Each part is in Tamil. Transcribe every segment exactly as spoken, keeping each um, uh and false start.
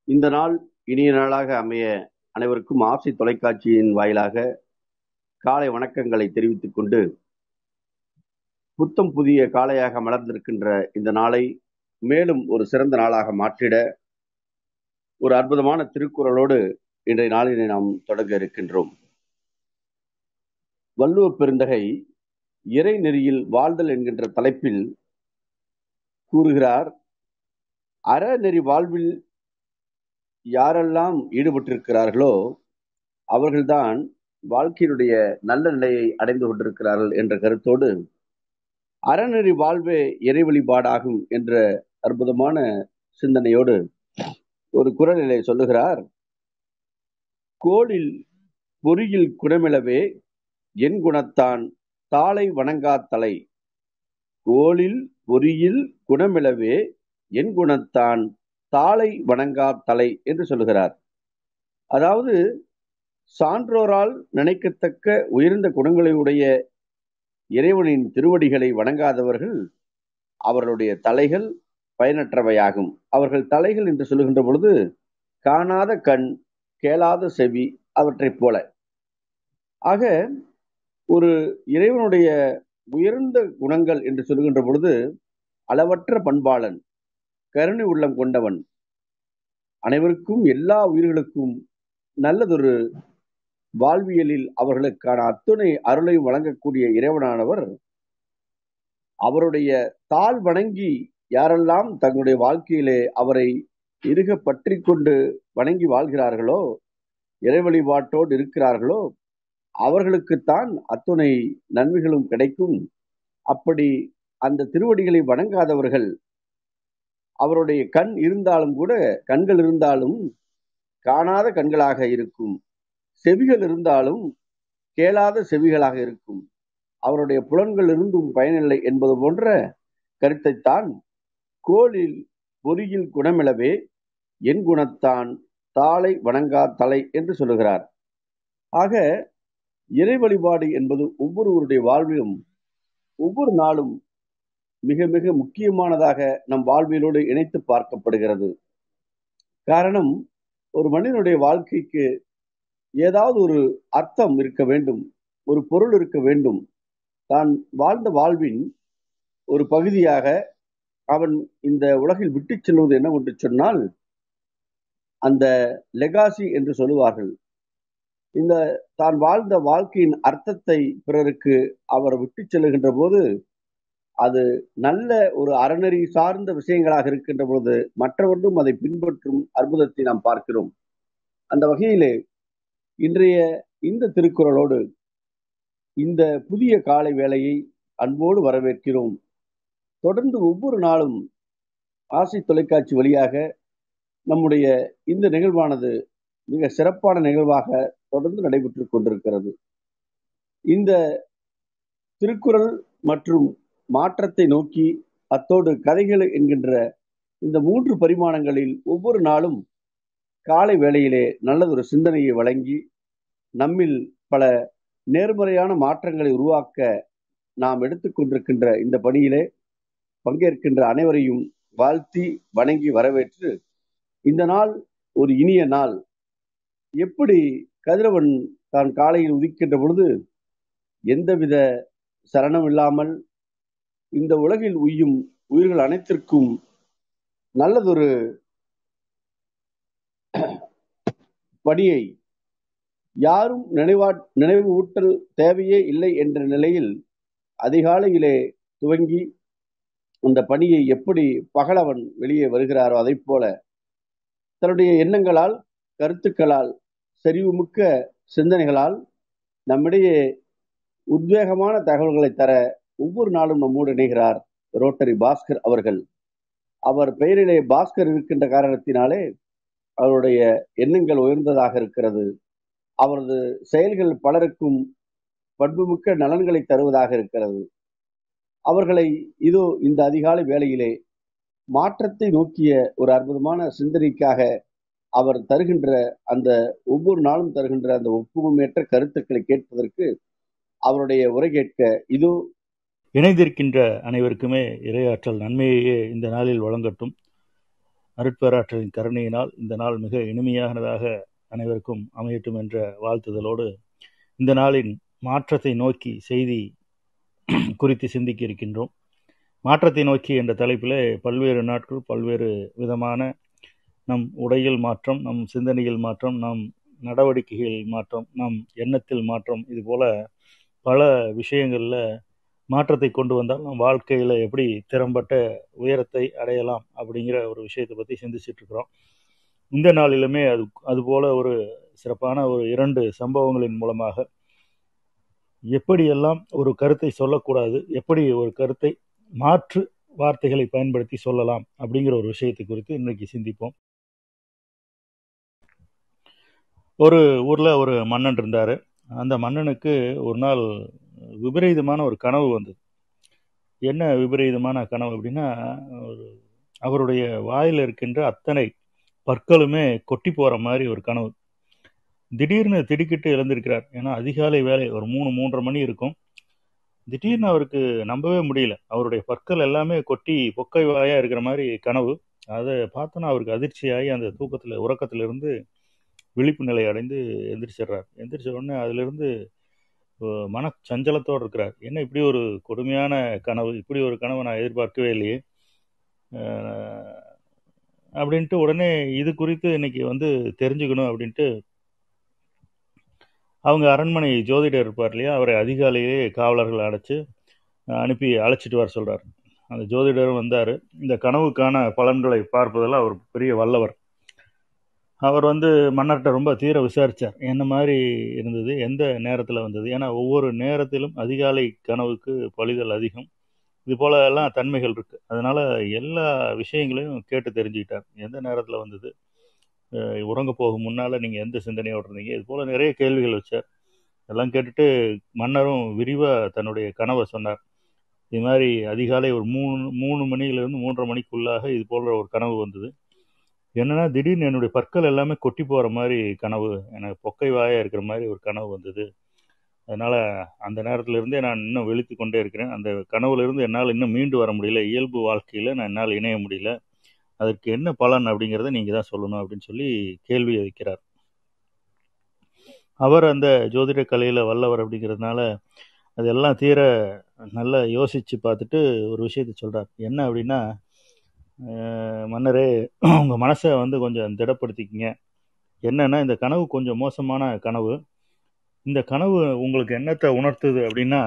இந்த நாள் இனிய நாளாக அமைய அனைவருக்கும் ஆசை தொலைக்காட்சியின் வாயிலாக காலை வணக்கங்களை தெரிவித்துக் கொண்டு, புத்தம் புதிய காலையாக மலர்ந்திருக்கின்ற இந்த நாளை மேலும் ஒரு சிறந்த நாளாக மாற்றிட ஒரு அற்புதமான திருக்குறளோடு இன்றைய நாளினை நாம் தொடங்க இருக்கின்றோம். வள்ளுவ பெருந்தகை இறை நெறியில் வாழ்தல் என்கின்ற தலைப்பில் கூறுகிறார், அறநெறி வாழ்வில் யாரெல்லாம் ஈடுபட்டிருக்கிறார்களோ அவர்கள்தான் வாழ்க்கையினுடைய நல்ல நிலையை அடைந்து கொண்டிருக்கிறார்கள் என்ற கருத்தோடு, அறநெறி வாழ்வே இறை வழிபாடாகும் என்ற அற்புதமான சிந்தனையோடு ஒரு குறளிலே சொல்லுகிறார், கோளில் பொறியில் குணமிலவே என் குணத்தான் தாளை வணங்காத்தலை. கோளில் பொறியில் குணமிலவே என் குணத்தான் தாளை வணங்காத்தலை என்று சொல்லுகிறார். அதாவது சான்றோரால் நினைக்கத்தக்க உயர்ந்த குணங்களையுடைய இறைவனின் திருவடிகளை வணங்காதவர்கள் அவர்களுடைய தலைகள் பயனற்றவையாகும். அவர்கள் தலைகள் என்று சொல்லுகின்ற பொழுது காணாத கண், கேளாத செவி அவற்றைப் போல. ஆக ஒரு இறைவனுடைய உயர்ந்த குணங்கள் என்று சொல்லுகின்ற பொழுது அளவற்ற பண்பாளன், கருணை உள்ளம் கொண்டவன், அனைவருக்கும் எல்லா உயிர்களுக்கும் நல்லதொரு வாழ்வியலில் அவர்களுக்கான அத்துணை அருளையும் வழங்கக்கூடிய இறைவனானவர் அவருடைய தாழ் வணங்கி யாரெல்லாம் தங்களுடைய வாழ்க்கையிலே அவரை இறுக பற்றி கொண்டு வணங்கி வாழ்கிறார்களோ, இறை வழிபாட்டோடு இருக்கிறார்களோ, அவர்களுக்குத்தான் அத்துணை நன்மைகளும் கிடைக்கும். அப்படி அந்த திருவடிகளை வணங்காதவர்கள், அவருடைய கண் இருந்தாலும் கூட, கண்கள் இருந்தாலும் காணாத கண்களாக இருக்கும், செவிகள் இருந்தாலும் கேளாத செவிகளாக இருக்கும், அவருடைய புலன்கள் இருந்தும் பயனில்லை என்பது போன்ற கருத்தைத்தான் கோளில் பொறியில் குணமிலவே என் குணத்தான் தாளை வணங்கா தலை என்று சொல்லுகிறார். ஆக இறை வழிபாடு என்பது ஒவ்வொருவருடைய வாழ்விலும் ஒவ்வொரு நாளும் மிக மிக முக்கியமானதாக நம் வாழ்வியலோடு இணைத்து பார்க்கப்படுகிறது. காரணம், ஒரு மனிதனுடைய வாழ்க்கைக்கு ஏதாவது ஒரு அர்த்தம் இருக்க வேண்டும், ஒரு பொருள் இருக்க வேண்டும். தான் வாழ்ந்த வாழ்வின் ஒரு பகுதியாக அவன் இந்த உலகில் விட்டு செல்வது என்ன என்று சொன்னால் அந்த லெகாசி என்று சொல்லுவார்கள். இந்த தான் வாழ்ந்த வாழ்க்கையின் அர்த்தத்தை பிறருக்கு அவர் விட்டு செல்லுகின்ற போது அது நல்ல ஒரு அறநெறி சார்ந்த விஷயங்களாக இருக்கின்ற பொழுது மற்றவர்களும் அதை பின்பற்றும் அற்புதத்தை நாம் பார்க்கிறோம். அந்த வகையிலே இன்றைய இந்த திருக்குறளோடு இந்த புதிய காலை வேளையை அன்போடு வரவேற்கிறோம். தொடர்ந்து ஒவ்வொரு நாளும் ஆசை தொலைக்காட்சி வழியாக நம்முடைய இந்த நிகழ்வானது மிக சிறப்பான நிகழ்வாக தொடர்ந்து நடைபெற்று கொண்டிருக்கிறது. இந்த திருக்குறள் மற்றும் மாற்றத்தை நோக்கி, அத்தோடு கதைகள் என்கின்ற இந்த மூன்று பரிமாணங்களில் ஒவ்வொரு நாளும் காலை வேளையிலே நல்லதொரு சிந்தனையை வழங்கி நம்மில் பல நேர்மறையான மாற்றங்களை உருவாக்க நாம் எடுத்துக்கொண்டிருக்கின்ற இந்த பணியிலே பங்கேற்கின்ற அனைவரையும் வாழ்த்தி வணங்கி வரவேற்று, இந்த நாள் ஒரு இனிய நாள். எப்படி கதிரவன் தான் காலையில் உதிக்கின்ற பொழுது எந்தவித சலனம் இல்லாமல் இந்த உலகில் உய்யும் உயிர்கள் அனைத்திற்கும் நல்லதொரு பணியை யாரும் நினைவா நினைவு ஊட்டல் தேவையே இல்லை என்ற நிலையில் அதிகாலையிலே துவங்கி அந்த பணியை எப்படி பகலவன் வெளியே வருகிறாரோ அதை போல தன்னுடைய எண்ணங்களால், கருத்துக்களால், செறிவுமிக்க சிந்தனைகளால் நம்மிடையே உத்வேகமான தகவல்களை தர ஒவ்வொரு நாளும் நம்மோடு இணைகிறார் ரோட்டரி பாஸ்கர் அவர்கள். அவர் பெயரிலே பாஸ்கர் இருக்கின்ற காரணத்தினாலே அவருடைய எண்ணங்கள் உயர்ந்ததாக இருக்கிறது. அவரது செயல்கள் பலருக்கும் பண்புமிக்க நலன்களை தருவதாக இருக்கிறது. அவர்களை இதோ இந்த அதிகாலை வேளையிலே மாற்றத்தை நோக்கிய ஒரு அற்புதமான சிந்தனைக்காக அவர் தருகின்ற அந்த ஒவ்வொரு நாளும் தருகின்ற அந்த ஒப்புமையற்ற கருத்துக்களை கேட்பதற்கு அவருடைய உரை கேட்க இதோ இணைந்திருக்கின்ற அனைவருக்குமே இறையாற்றல் நன்மையே இந்த நாளில் வழங்கட்டும். அருட்பேராற்றலின் கருணையினால் இந்த நாள் மிக இனிமையானதாக அனைவருக்கும் அமையட்டும் என்ற வாழ்த்துதலோடு இந்த நாளின் மாற்றத்தை நோக்கி செய்தி குறித்து சிந்திக்க இருக்கின்றோம். மாற்றத்தை நோக்கி என்ற தலைப்பில் பல்வேறு நாட்கள் பல்வேறு விதமான நம் உடையில் மாற்றம், நம் சிந்தனையில் மாற்றம், நம் நடவடிக்கைகளில் மாற்றம், நம் எண்ணத்தில் மாற்றம், இது போல பல விஷயங்களில் மாற்றத்தை கொண்டு வந்தால் நம் வாழ்க்கையில் எப்படி திறம்பட்ட உயரத்தை அடையலாம் அப்படிங்கிற ஒரு விஷயத்தை பற்றி சிந்திச்சுட்டு இருக்கிறோம். இந்த நாளிலுமே அது அதுபோல ஒரு சிறப்பான ஒரு இரண்டு சம்பவங்களின் மூலமாக எப்படியெல்லாம் ஒரு கருத்தை சொல்லக்கூடாது, எப்படி ஒரு கருத்தை மாற்று வார்த்தைகளை பயன்படுத்தி சொல்லலாம் அப்படிங்கிற ஒரு விஷயத்தை குறித்து இன்னைக்கு சிந்திப்போம். ஒரு ஊர்ல ஒரு மன்னன் இருந்தாரு. அந்த மன்னனுக்கு ஒரு நாள் விபரீதமான ஒரு கனவு வந்தது. என்ன விபரீதமான கனவு அப்படின்னா, ஒரு அவருடைய வாயில் இருக்கின்ற அத்தனை பற்களுமே கொட்டி போற மாதிரி ஒரு கனவு. திடீர்னு திடுக்கிட்டு எழுந்திருக்கிறார். ஏன்னா அதிகாலை வேலை, ஒரு மூணு மூன்றரை மணி இருக்கும். திடீர்னு அவருக்கு நம்பவே முடியல. அவருடைய பற்கள் எல்லாமே கொட்டி பொக்கை வாயா இருக்கிற மாதிரி கனவு. அதை பார்த்தோன்னா அவருக்கு அதிர்ச்சியாகி அந்த தூக்கத்தில் உறக்கத்திலிருந்து விழிப்பு நிலை அடைந்து எந்திரிச்சிடுறார். எந்திரிச்ச உடனே அதிலிருந்து மன சஞ்சலத்தோடு இருக்கிறார். என்ன இப்படி ஒரு கொடுமையான கனவு, இப்படி ஒரு கனவை நான் எதிர்பார்க்கவே இல்லையே அப்படின்ட்டு உடனே இது குறித்து இன்னைக்கு வந்து தெரிஞ்சுக்கணும் அப்படின்ட்டு அவங்க அரண்மனை ஜோதிடர் இருப்பார் இல்லையா, அவரை அதிகாலையே காவலர்கள் அடைச்சு அனுப்பி அழைச்சிட்டு வர சொல்கிறார். அந்த ஜோதிடரும் வந்தார். இந்த கனவுக்கான பலன்களை பார்ப்பதில் அவர் பெரிய வல்லவர். அவர் வந்து மன்னர்கிட்ட ரொம்ப தீர விசாரித்தார். என்ன மாதிரி இருந்தது, எந்த நேரத்தில் வந்தது. ஏன்னா ஒவ்வொரு நேரத்திலும் அதிகாலை கனவுக்கு பழிதல் அதிகம். இது போல எல்லாம் தன்மைகள் இருக்குது. அதனால் எல்லா விஷயங்களையும் கேட்டு தெரிஞ்சுக்கிட்டார். எந்த நேரத்தில் வந்தது, உறங்க போகும் முன்னால் நீங்கள் எந்த சிந்தனையோடு இருந்தீங்க, இது போல் நிறைய கேள்விகள் வச்சார். எல்லாம் கேட்டுட்டு மன்னரும் விரிவாக தன்னுடைய கனவை சொன்னார். இது மாதிரி அதிகாலை ஒரு மூணு மூணு மணியிலேருந்து மூன்றரை மணிக்குள்ளாக இது போன்ற ஒரு கனவு வந்தது. என்னன்னா திடீர்னு என்னுடைய பற்கள் எல்லாமே கொட்டி போகிற மாதிரி கனவு, எனக்கு பொக்கை வாயாக இருக்கிற மாதிரி ஒரு கனவு வந்தது. அதனால் அந்த நேரத்திலிருந்தே நான் இன்னும் விழித்து கொண்டே இருக்கிறேன். அந்த கனவுலேருந்து என்னால் இன்னும் மீண்டு வர முடியல. இயல்பு வாழ்க்கையில் நான் என்னால் இணைய முடியல. அதற்கு என்ன பலன் அப்படிங்கிறத நீங்கள் தான் சொல்லணும் அப்படின்னு சொல்லி கேள்வி வைக்கிறார். அவர் அந்த ஜோதிட கலையில் வல்லவர் அப்படிங்கிறதுனால அதெல்லாம் தீர நல்லா யோசித்து பார்த்துட்டு ஒரு விஷயத்த சொல்கிறார். என்ன அப்படின்னா, மன்னரே, உங்கள் மனசை வந்து கொஞ்சம் திடப்படுத்திக்கிங்க. என்னன்னா, இந்த கனவு கொஞ்சம் மோசமான கனவு. இந்த கனவு உங்களுக்கு என்னத்தை உணர்த்துது அப்படின்னா,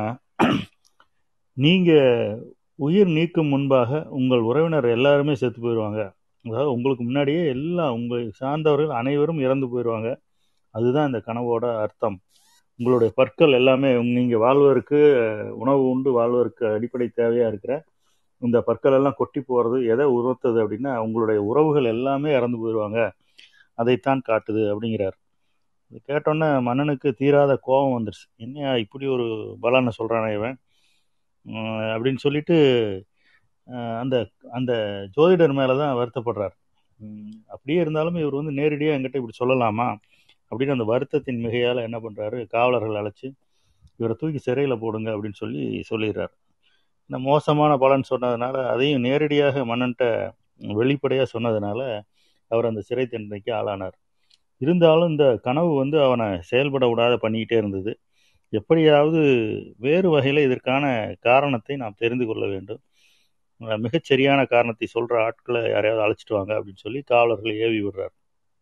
நீங்கள் உயிர் நீக்கும் முன்பாக உங்கள் உறவினர் எல்லாருமே செத்து போயிடுவாங்க. அதாவது உங்களுக்கு முன்னாடியே எல்லாம் உங்களை சார்ந்தவர்கள் அனைவரும் இறந்து போயிடுவாங்க. அதுதான் இந்த கனவோட அர்த்தம். உங்களுடைய பற்கள் எல்லாமே நீங்கள் வாழ்வதற்கு, உணவு உண்டு வாழ்வதற்கு அடிப்படை தேவையாக இருக்கிற இந்த பற்கள் எல்லாம் கொட்டி போகிறது எதை உணர்த்துது அப்படின்னா, உங்களுடைய உறவுகள் எல்லாமே இறந்து போயிடுவாங்க, அதைத்தான் காட்டுது அப்படிங்கிறார். இது கேட்டோன்னே மன்னனுக்கு தீராத கோபம் வந்துடுச்சு. என்ன இப்படி ஒரு பலனை சொல்கிறானே இவன் அப்படின்னு சொல்லிட்டு அந்த அந்த ஜோதிடர் மேலே தான் வருத்தப்படுறார். அப்படியே இருந்தாலும் இவர் வந்து நேரடியாக என்கிட்ட இப்படி சொல்லலாமா அப்படின்னு அந்த வருத்தத்தின் மிகையால் என்ன பண்ணுறாரு, காவலர்கள் அழைச்சி இவரை தூக்கி சிறையில் போடுங்க அப்படின்னு சொல்லி சொல்லிடுறார். இந்த மோசமான பலன் சொன்னதுனால, அதையும் நேரடியாக மன்னன்ட்ட வெளிப்படையாக சொன்னதுனால அவர் அந்த சிறை தண்டனைக்கு ஆளானார். இருந்தாலும் இந்த கனவு வந்து அவனை செயல்பட விடாத பண்ணிக்கிட்டே இருந்தது. எப்படியாவது வேறு வகையில் இதற்கான காரணத்தை நாம் தெரிந்து கொள்ள வேண்டும். மிகச்சரியான காரணத்தை சொல்கிற ஆட்களை யாரையாவது அழைச்சிட்டு வாங்க அப்படின்னு சொல்லி காவலர்களை ஏவி விடுறார்.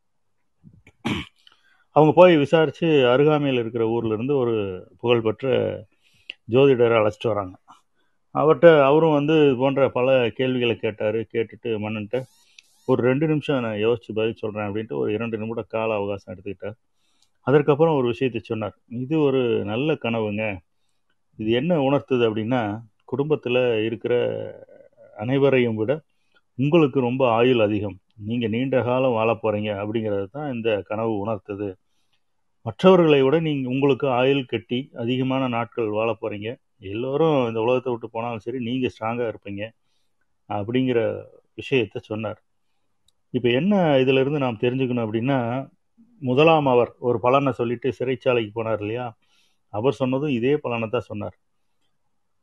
அவங்க போய் விசாரித்து அருகாமையில் இருக்கிற ஊரில் இருந்து ஒரு புகழ்பெற்ற ஜோதிடரை அழைச்சிட்டு வராங்க. அவர்கிட்ட அவரும் வந்து போன்ற பல கேள்விகளை கேட்டார். கேட்டுட்டு மன்னன்ட்ட ஒரு ரெண்டு நிமிஷம் நான் யோசித்து பதில் சொல்கிறேன் அப்படின்ட்டு ஒரு இரண்டு நிமிட கால அவகாசம் எடுத்துக்கிட்டார். அதற்கப்புறம் ஒரு விஷயத்தை சொன்னார். இது ஒரு நல்ல கனவுங்க. இது என்ன உணர்த்துது அப்படின்னா, குடும்பத்தில் இருக்கிற அனைவரையும் விட உங்களுக்கு ரொம்ப ஆயுள் அதிகம், நீங்கள் நீண்ட காலம் வாழ போகிறீங்க அப்படிங்கிறது தான் இந்த கனவு உணர்த்துது. மற்றவர்களை விட நீங்கள் உங்களுக்கு ஆயுள் கட்டி அதிகமான நாட்கள் வாழ போகிறீங்க. எல்லோரும் இந்த உலகத்தை விட்டு போனாலும் சரி, நீங்கள் ஸ்ட்ராங்காக இருப்பீங்க அப்படிங்கிற விஷயத்தை சொன்னார். இப்போ என்ன இதிலிருந்து நாம் தெரிஞ்சுக்கணும் அப்படின்னா, முதலாம் அவர் ஒரு பலனை சொல்லிட்டு சிறைச்சாலைக்கு போனார் இல்லையா, அவர் சொன்னதும் இதே பலனை தான் சொன்னார்.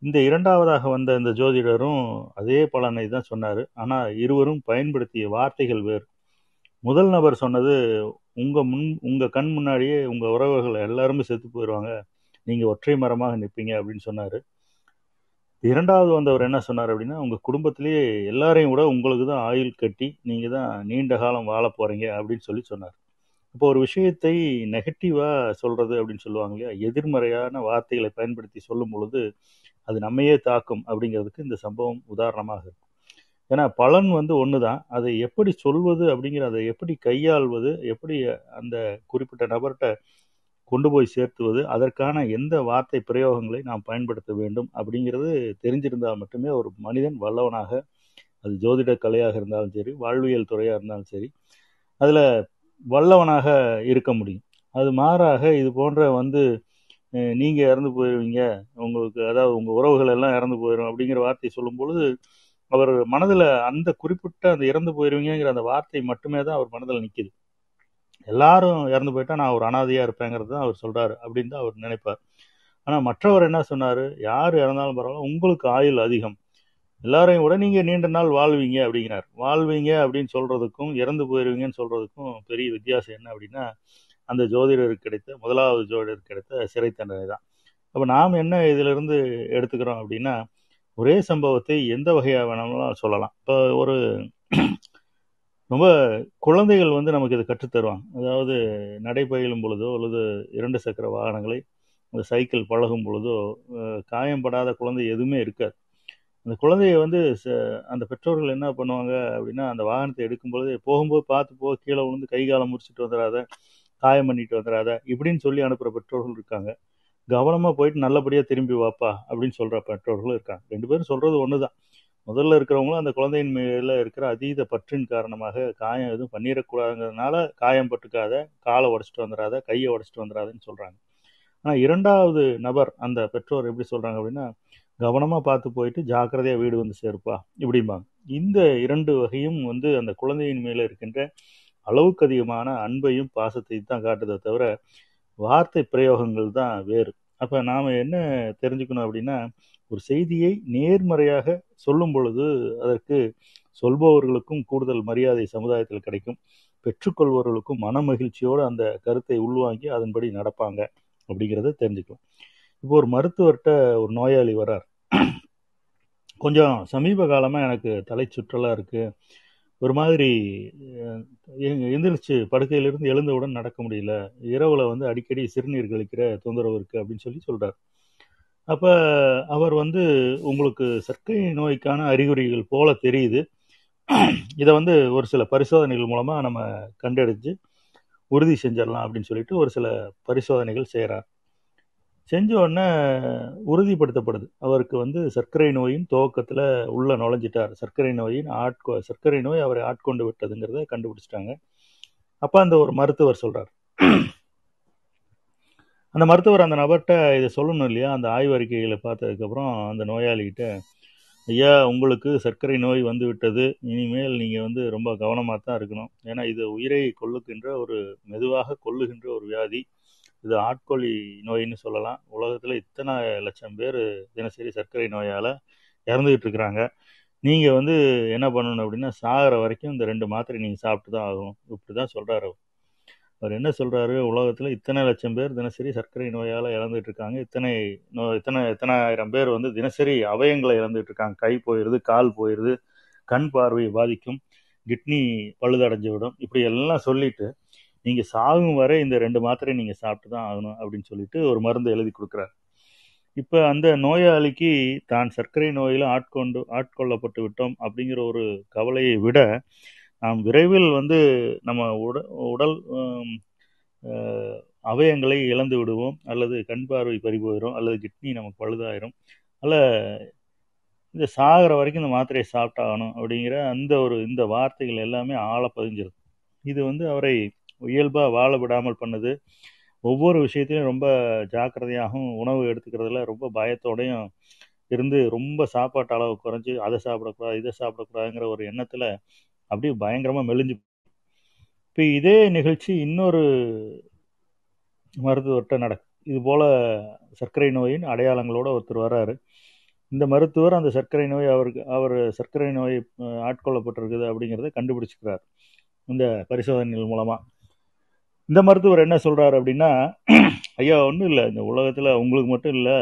இந்த இரண்டாவதாக வந்த இந்த ஜோதிடரும் அதே பலனை தான் சொன்னார். ஆனால் இருவரும் பயன்படுத்திய வார்த்தைகள் வேறு. முதல் நபர் சொன்னது, உங்கள் முன் உங்கள் கண் முன்னாடியே உங்கள் உறவுகள் எல்லாருமே செத்து போயிடுவாங்க, நீங்கள் ஒற்றை மரமாக நிற்பீங்க அப்படின்னு சொன்னார். இரண்டாவது வந்தவர் என்ன சொன்னார் அப்படின்னா, உங்கள் குடும்பத்திலேயே எல்லாரையும் விட உங்களுக்கு தான் ஆயுள் கட்டி நீங்கள் தான் நீண்ட காலம் வாழ போகிறீங்க அப்படின்னு சொல்லி சொன்னார். இப்போ ஒரு விஷயத்தை நெகட்டிவாக சொல்கிறது அப்படின்னு சொல்லுவாங்க இல்லையா, எதிர்மறையான வார்த்தைகளை பயன்படுத்தி சொல்லும் பொழுது அது நம்மையே தாக்கும் அப்படிங்கிறதுக்கு இந்த சம்பவம் உதாரணமாக இருக்கும். ஏன்னா பலன் வந்து ஒன்று தான், அதை எப்படி சொல்வது அப்படிங்கிற, அதை எப்படி கையாள்வது, எப்படி அந்த குறிப்பிட்ட நபர்கிட்ட கொண்டு போய் சேர்த்துவது, அதற்கான எந்த வார்த்தை பிரயோகங்களை நாம் பயன்படுத்த வேண்டும் அப்படிங்கிறது தெரிஞ்சிருந்தால் மட்டுமே ஒரு மனிதன் வல்லவனாக, அது ஜோதிட கலையாக இருந்தாலும் சரி, வாழ்வியல் துறையாக இருந்தாலும் சரி, அதில் வல்லவனாக இருக்க முடியும். அது மாறாக இது போன்ற வந்து நீங்கள் இறந்து போயிடுவீங்க, உங்களுக்கு அதாவது உங்கள் உறவுகள் எல்லாம் இறந்து போயிடும் அப்படிங்கிற வார்த்தை சொல்லும் பொழுது அவர் மனதில் அந்த குறிப்பிட்ட அந்த இறந்து போயிடுவீங்கிற அந்த வார்த்தை மட்டுமே தான் அவர் மனதில் நிற்கிது. எல்லாரும் இறந்து போயிட்டா நான் ஒரு அனாதையாக இருப்பேங்கிறது தான் அவர் சொல்கிறாரு அப்படின்னு தான் அவர் நினைப்பார். ஆனால் மற்றவர் என்ன சொன்னார், யார் இறந்தாலும் பரவாயில்ல, உங்களுக்கு ஆயுள் அதிகம், எல்லாரையும் விட நீங்கள் நீண்ட நாள் வாழ்வீங்க அப்படிங்கிறார். வாழ்வீங்க அப்படின்னு சொல்கிறதுக்கும் இறந்து போயிடுவீங்கன்னு சொல்கிறதுக்கும் பெரிய வித்தியாசம் என்ன அப்படின்னா, அந்த ஜோதிடருக்கு கிடைத்த முதலாவது ஜோதிடருக்கு கிடைத்த சிறை தண்டனை தான். அப்போ நாம் என்ன இதிலிருந்து எடுத்துக்கிறோம் அப்படின்னா, ஒரே சம்பவத்தை எந்த வகையாக வேணாலும் சொல்லலாம். இப்போ ஒரு ரொம்ப குழந்தைகள் வந்து நமக்கு இதை கற்றுத்தருவாங்க. அதாவது நடைபயிலும் பொழுதோ அல்லது இரண்டு சக்கர வாகனங்களை சைக்கிள் பழகும் பொழுதோ காயம்படாத குழந்தை எதுவுமே இருக்காது. அந்த குழந்தைய வந்து அந்த பெற்றோர்கள் என்ன பண்ணுவாங்க அப்படின்னா, அந்த வாகனத்தை எடுக்கும் பொழுது போகும்போது பார்த்து போக, கீழே விழுந்து கை காலம் முறிச்சிட்டு வந்துடாத, காயம் பண்ணிட்டு வந்துடாத இப்படின்னு சொல்லி அனுப்புகிற பெற்றோர்கள் இருக்காங்க. கவனமாக போயிட்டு நல்லபடியாக திரும்பி வாப்பா அப்படின்னு சொல்கிற பெற்றோர்களும் இருக்காங்க. ரெண்டு பேரும் சொல்கிறது ஒன்று தான். முதல்ல இருக்கிறவங்களும் அந்த குழந்தையின் மேலே இருக்கிற அதீத பற்றின் காரணமாக காயம் எதுவும் பண்ணிடக்கூடாதுங்கிறதுனால, காயம் பட்டுக்காத, காலை உடச்சிட்டு வந்துடாத, கையை உடச்சிட்டு வந்துடாதுன்னு சொல்கிறாங்க. ஆனால் இரண்டாவது நபர் அந்த பெற்றோர் எப்படி சொல்கிறாங்க அப்படின்னா, கவனமாக பார்த்து போயிட்டு ஜாக்கிரதையாக வீடு வந்து சேருப்பா இப்படிம்பாங்க. இந்த இரண்டு வகையும் வந்து அந்த குழந்தையின் மேலே இருக்கின்ற அளவுக்கு அதிகமான அன்பையும் பாசத்தையும் தான் காட்டுதை தவிர வார்த்தை பிரயோகங்கள் தான் வேறு. அப்போ நாம் என்ன தெரிஞ்சுக்கணும் அப்படின்னா, ஒரு செய்தியை நேர்மறையாக சொல்லும் பொழுது அதற்கு சொல்பவர்களுக்கும் கூடுதல் மரியாதை சமுதாயத்தில் கிடைக்கும், பெற்றுக்கொள்பவர்களுக்கும் மன மகிழ்ச்சியோடு அந்த கருத்தை உள்வாங்கி அதன்படி நடப்பாங்க அப்படிங்கிறத தெரிஞ்சுக்கலாம். இப்போ ஒரு மருத்துவர்கிட்ட ஒரு நோயாளி வரார். கொஞ்சம் சமீப காலமாக எனக்கு தலை சுற்றலாக இருக்குது, ஒரு மாதிரி எந்திரிச்சு படுக்கையிலிருந்து எழுந்தவுடன் நடக்க முடியல, இரவில் வந்து அடிக்கடி சிறுநீர் கழிக்கிற தொந்தரவு இருக்குது அப்படின்னு சொல்லி சொல்கிறார். அப்போ அவர் வந்து, உங்களுக்கு சர்க்கரை நோய்க்கான அறிகுறிகள் போல தெரியுது, இதை வந்து ஒரு சில பரிசோதனைகள் மூலமாக நம்ம கண்டெடுத்து உறுதி செஞ்சிடலாம் அப்படின்னு சொல்லிட்டு ஒரு சில பரிசோதனைகள் செய்கிறார். செஞ்ச உடனே உறுதிப்படுத்தப்படுது, அவருக்கு வந்து சர்க்கரை நோயின் துவக்கத்தில் உள்ள நுழைஞ்சிட்டார், சர்க்கரை நோயின் ஆட்கொ சர்க்கரை நோய் அவரை ஆட்கொண்டு விட்டதுங்கிறத கண்டுபிடிச்சிட்டாங்க. அப்போ அந்த ஒரு மருத்துவர் சொல்கிறார். அந்த மருத்துவர் அந்த நபர்கிட்ட இதை சொல்லணும் இல்லையா, அந்த ஆய்வறிக்கைகளை பார்த்ததுக்கப்புறம் அந்த நோயாளிகிட்ட, ஐயா உங்களுக்கு சர்க்கரை நோய் வந்து விட்டது, இனிமேல் நீங்கள் வந்து ரொம்ப கவனமாக தான் இருக்கணும், ஏன்னா இது உயிரை கொல்லுகின்ற ஒரு மெதுவாக கொல்லுகின்ற ஒரு வியாதி, இது ஆட்கொல்லி நோயின்னு சொல்லலாம். உலகத்தில் இத்தனை லட்சம் பேர் தினசரி சர்க்கரை நோயால் இறந்துக்கிட்டு இருக்கிறாங்க. நீங்கள் வந்து என்ன பண்ணணும் அப்படின்னா, சாகிற வரைக்கும் இந்த ரெண்டு மாத்திரை நீங்கள் சாப்பிட்டு தான் ஆகணும், இப்படி தான் சொல்கிறார் அவர். அவர் என்ன சொல்கிறாரு, உலகத்தில் இத்தனை லட்சம் பேர் தினசரி சர்க்கரை நோயால் இறந்துட்டு இருக்காங்க, இத்தனை நோ இத்தனை இத்தனை ஆயிரம் பேர் வந்து தினசரி அவயங்களை இறந்துட்டு இருக்காங்க, கை போயிடுது, கால் போயிடுது, கண் பார்வையை பாதிக்கும், கிட்னி பழுதடைஞ்சு விடும், இப்படி எல்லாம் சொல்லிட்டு நீங்கள் சாகும் வரை இந்த ரெண்டு மாத்திரை நீங்கள் சாப்பிட்டு தான் ஆகணும் அப்படின்னு சொல்லிட்டு ஒரு மருந்து எழுதி கொடுக்குறாரு. இப்போ அந்த நோயாளிக்கு தான் சர்க்கரை நோயில் ஆட்கொண்டு ஆட்கொள்ளப்பட்டு விட்டோம் அப்படிங்கிற ஒரு கவலையை விட, நாம் விரைவில் வந்து நம்ம உட உடல் அவயங்களை இழந்து விடுவோம், அல்லது கண் பார்வை பறி போயிடும், அல்லது கிட்னி நமக்கு பழுதாயிரும், அல்ல இந்த சாகிற வரைக்கும் இந்த மாத்திரையை சாப்பிட்டாகணும் அப்படிங்கிற அந்த ஒரு இந்த வார்த்தைகள் எல்லாமே ஆழ பதிஞ்சிருது. இது வந்து அவரை இயல்பாக வாழ விடாமல் பண்ணுது. ஒவ்வொரு விஷயத்தையும் ரொம்ப ஜாக்கிரதையாகவும், உணவு எடுத்துக்கிறதுல ரொம்ப பயத்தோடையும் இருந்து, ரொம்ப சாப்பாட்டு அளவு குறைஞ்சி அதை சாப்பிடக்கூடாது இதை சாப்பிடக்கூடாதுங்கிற ஒரு எண்ணத்தில் அப்படியே பயங்கரமாக மெலிஞ்சு. இப்போ இதே நிகழ்ச்சி இன்னொரு மருத்துவர்கிட்ட நடக்கும். இது போல் சர்க்கரை நோயின் அடையாளங்களோட ஒருத்தர் வர்றாரு. இந்த மருத்துவர் அந்த சர்க்கரை நோய் அவருக்கு அவர் சர்க்கரை நோய் அஹ், ஆட்கொள்ளப்பட்டிருக்குது அப்படிங்கிறத கண்டுபிடிச்சிக்கிறார் இந்த பரிசோதனைகள் மூலமா. இந்த மருத்துவர் என்ன சொல்றாரு அப்படின்னா, ஐயா ஒன்றும் இல்லை, இந்த உலகத்துல உங்களுக்கு மட்டும் இல்லை,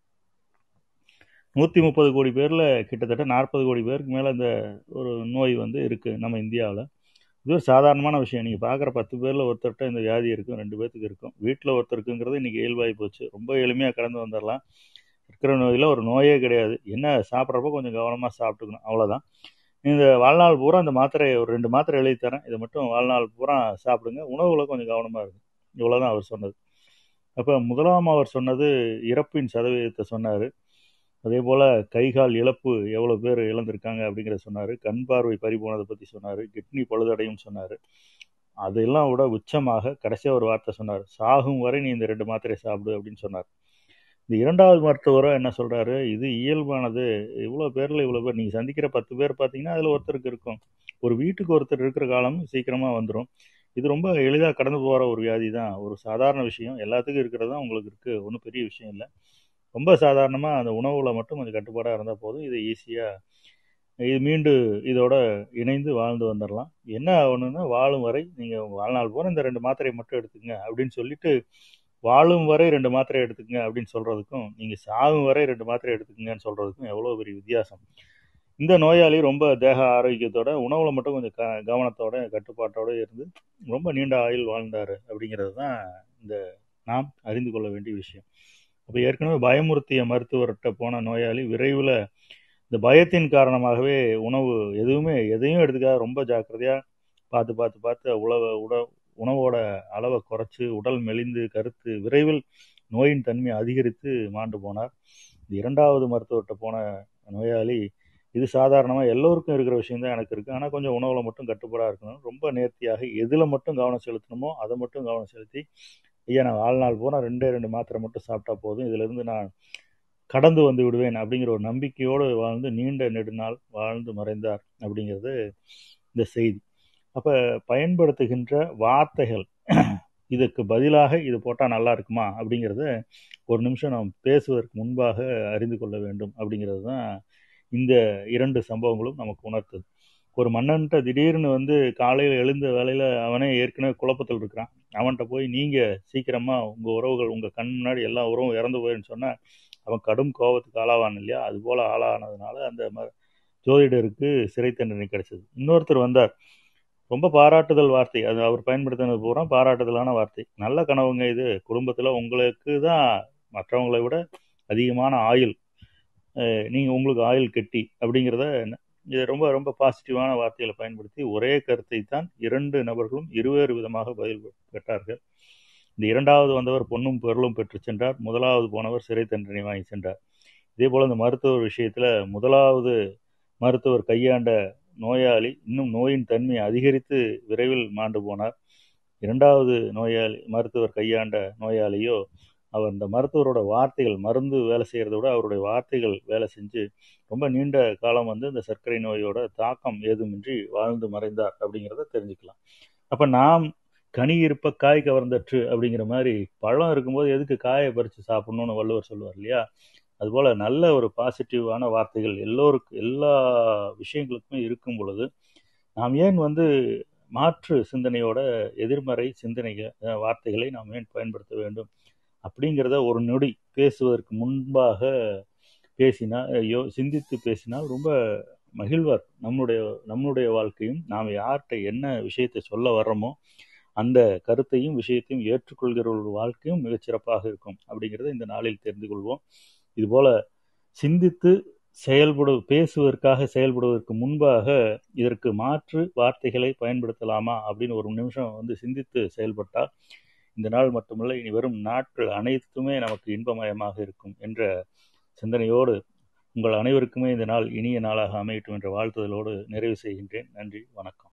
நூற்றி முப்பது கோடி பேரில் கிட்டத்தட்ட நாற்பது கோடி பேருக்கு மேலே இந்த ஒரு நோய் வந்து இருக்குது நம்ம இந்தியாவில். இது ஒரு சாதாரணமான விஷயம். நீங்கள் பார்க்குற பத்து பேரில் ஒருத்தர்கிட்ட இந்த வியாதி இருக்கும், ரெண்டு பேர்த்துக்கு இருக்கும். வீட்டில் ஒருத்தருக்குங்கிறது இன்றைக்கி இயல்பாகி போச்சு. ரொம்ப எளிமையாக கடந்து வந்துடலாம். இருக்கிற நோயில் ஒரு நோயே கிடையாது. என்ன சாப்பிட்றப்போ கொஞ்சம் கவனமாக சாப்பிட்டுக்கணும், அவ்வளோதான். இந்த வாழ்நாள் பூரா இந்த மாத்திரையை ஒரு ரெண்டு மாத்திரை எழுதி தரேன், இதை மட்டும் வாழ்நாள் பூரா சாப்பிடுங்க, உணவுல கொஞ்சம் கவனமாக இருக்கும். இவ்வளோதான் அவர் சொன்னது. அப்போ முதலாம் அவர் சொன்னது இறப்பின் சதவீதத்தை சொன்னார். அதே போல் கைகால் இழப்பு எவ்வளோ பேர் இழந்திருக்காங்க அப்படிங்கிறத சொன்னார். கண் பார்வை பறி போனதை பற்றி சொன்னார். கிட்னி பழுதடையும் சொன்னார். அதெல்லாம் விட உச்சமாக கடைசியாக ஒரு வார்த்தை சொன்னார், சாகும் வரை நீ இந்த ரெண்டு மாத்திரை சாப்பிடு அப்படின்னு சொன்னார். இந்த இரண்டாவது மருத்துவரும் என்ன சொல்கிறாரு, இது இயல்பானது, இவ்வளோ பேரில் இவ்வளோ பேர் நீங்கள் சந்திக்கிற பத்து பேர் பார்த்தீங்கன்னா அதில் ஒருத்தருக்கு இருக்கும். ஒரு வீட்டுக்கு ஒருத்தர் இருக்கிற காலம் சீக்கிரமாக வந்துடும். இது ரொம்ப எளிதாக கடந்து போகிற ஒரு வியாதி தான், ஒரு சாதாரண விஷயம். எல்லாத்துக்கும் இருக்கிறது தான் உங்களுக்கு இருக்குது, ஒன்றும் பெரிய விஷயம் இல்லை. ரொம்ப சாதாரணமாக அந்த உணவுல மட்டும் கொஞ்சம் கட்டுப்பாடாக இருந்தால் போதும். இதை ஈஸியாக இது மீண்டு இதோட இணைந்து வாழ்ந்து வந்துடலாம். என்ன ஒன்றுன்னா, வாழும் வரை நீங்கள் வாழ்நாள் பூரா இந்த ரெண்டு மாத்திரையை மட்டும் எடுத்துக்கங்க அப்படின்னு சொல்லிட்டு, வாழும் வரை ரெண்டு மாத்திரை எடுத்துக்கங்க அப்படின்னு சொல்கிறதுக்கும், நீங்கள் சாகும் வரை ரெண்டு மாத்திரை எடுத்துக்கங்கன்னு சொல்கிறதுக்கும் எவ்வளோ பெரிய வித்தியாசம். இந்த நோயாளி ரொம்ப தேக ஆரோக்கியத்தோட, உணவுல மட்டும் கொஞ்சம் க கவனத்தோட கட்டுப்பாட்டோட இருந்து ரொம்ப நீண்ட ஆயுள் வாழ்ந்தார் அப்படிங்கிறது தான் இந்த நாம் அறிந்து கொள்ள வேண்டிய விஷயம். அப்போ ஏற்கனவே பயமுறுத்திய மருத்துவர்கிட்ட போன நோயாளி விரைவில் இந்த பயத்தின் காரணமாகவே உணவு எதுவுமே எதையும் எடுத்துக்காத ரொம்ப ஜாக்கிரதையாக பார்த்து பார்த்து பார்த்து உணவை உட உணவோட அளவை குறைச்சி உடல் மெலிந்து கருத்து விரைவில் நோயின் தன்மை அதிகரித்து மாண்டு போனார். இந்த இரண்டாவது மருத்துவர்கிட்ட போன நோயாளி, இது சாதாரணமாக எல்லோருக்கும் இருக்கிற விஷயம்தான் எனக்கு இருக்குது, ஆனால் கொஞ்சம் உணவில் மட்டும் கட்டுப்பாடாக இருக்கணும், ரொம்ப நேர்த்தியாக எதில் மட்டும் கவனம் செலுத்தணுமோ அதை மட்டும் கவனம் செலுத்தி, ஐயா நான் வாழ்நாள் பூரா ரெண்டே ரெண்டு மாத்திரை மட்டும் சாப்பிட்டா போதும், இதிலிருந்து நான் கடந்து வந்து விடுவேன் அப்படிங்கிற ஒரு நம்பிக்கையோடு வாழ்ந்து நீண்ட நெடுநாள் வாழ்ந்து மறைந்தார் அப்படிங்கிறது இந்த செய்தி. அப்போ பயன்படுத்துகின்ற வார்த்தைகள், இதுக்கு பதிலாக இது போட்டால் நல்லா இருக்குமா அப்படிங்கிறத ஒரு நிமிஷம் நாம் பேசுவதற்கு முன்பாக அறிந்து கொள்ள வேண்டும் அப்படிங்கிறது தான் இந்த இரண்டு சம்பவங்களும் நமக்கு உணர்த்துது. ஒரு மன்னன்ட்ட திடீர்னு வந்து காலையில் எழுந்த வேலையில் அவனே ஏற்கனவே குழப்பத்தில் இருக்கிறான், அவன்கிட்ட போய் நீங்கள் சீக்கிரமாக உங்கள் உறவுகள் உங்கள் கண் முன்னாடி எல்லா உறவும் இறந்து போயின்னு சொன்னால் அவன் கடும் கோபத்துக்கு ஆளாவான் இல்லையா? அதுபோல் ஆளானதுனால அந்த ம ஜோதிடருக்கு சிறை தண்டனை கிடைச்சது. இன்னொருத்தர் வந்தார், ரொம்ப பாராட்டுதல் வார்த்தை, அது அவர் பயன்படுத்தினது பூரா பாராட்டுதலான வார்த்தை. நல்ல கனவுங்க இது, குடும்பத்தில் உங்களுக்கு தான் மற்றவங்களை விட அதிகமான ஆயுள், நீங்கள் உங்களுக்கு ஆயுள் கெட்டி அப்படிங்கிறத இது ரொம்ப ரொம்ப பாசிட்டிவான வார்த்தைகளை பயன்படுத்தி ஒரே கருத்தை தான் இரண்டு நபர்களும் இருவேறு விதமாக பதில் பெற்றார்கள். இந்த இரண்டாவது வந்தவர் பொன்னும் பொருளும் பெற்று சென்றார், முதலாவது போனவர் சிறை தண்டனை வாங்கி சென்றார். இதே போல் இந்த மருத்துவர் விஷயத்தில் முதலாவது மருத்துவர் கையாண்ட நோயாளி இன்னும் நோயின் தன்மை அதிகரித்து விரைவில் மாண்டு போனார். இரண்டாவது நோயாளி மருத்துவர் கையாண்ட நோயாளியோ, அவர் இந்த மருத்துவரோட வார்த்தைகள், மருந்து வேலை செய்கிறத விட அவருடைய வார்த்தைகள் வேலை செஞ்சு ரொம்ப நீண்ட காலம் வந்து இந்த சர்க்கரை நோயோட தாக்கம் ஏதுமின்றி வாழ்ந்து மறைந்தார் அப்படிங்கிறத தெரிஞ்சுக்கலாம். அப்போ நாம் கனி இருப்ப காய் கவர்ந்தற்று அப்படிங்கிற மாதிரி, பழம் இருக்கும்போது எதுக்கு காயை பறித்து சாப்பிடணும்னு வள்ளுவர் சொல்லுவார் இல்லையா? அதுபோல் நல்ல ஒரு பாசிட்டிவான வார்த்தைகள் எல்லோருக்கும் எல்லா விஷயங்களுக்குமே இருக்கும் பொழுது, நாம் ஏன் வந்து மாற்று சிந்தனையோட எதிர்மறை சிந்தனைகள் வார்த்தைகளை நாம் ஏன் பயன்படுத்த வேண்டும் அப்படிங்கிறத ஒரு நொடி பேசுவதற்கு முன்பாக பேசினால், யோ சிந்தித்து பேசினால் ரொம்ப மகிழ்வார். நம்முடைய நம்முடைய வாழ்க்கையும் நாம் யார்கிட்ட என்ன விஷயத்தை சொல்ல வர்றோமோ அந்த கருத்தையும் விஷயத்தையும் ஏற்றுக்கொள்கிற ஒரு வாழ்க்கையும் மிகச்சிறப்பாக இருக்கும் அப்படிங்கிறத இந்த நாளில் தெரிந்து கொள்வோம். இதுபோல சிந்தித்து செயல்படு பேசுவதற்காக செயல்படுவதற்கு முன்பாக இதற்கு மாற்று வார்த்தைகளை பயன்படுத்தலாமா அப்படின்னு ஒரு நிமிஷம் வந்து சிந்தித்து செயல்பட்டால் இந்த நாள் மட்டுமல்ல, இனி வரும் நாட்கள் அனைத்துமே நமக்கு இன்பமயமாக இருக்கும் என்ற சிந்தனையோடு உங்கள் அனைவருக்குமே இந்த நாள் இனிய நாளாக அமையட்டும் என்ற வாழ்த்துதலோடு நிறைவு செய்கின்றேன். நன்றி, வணக்கம்.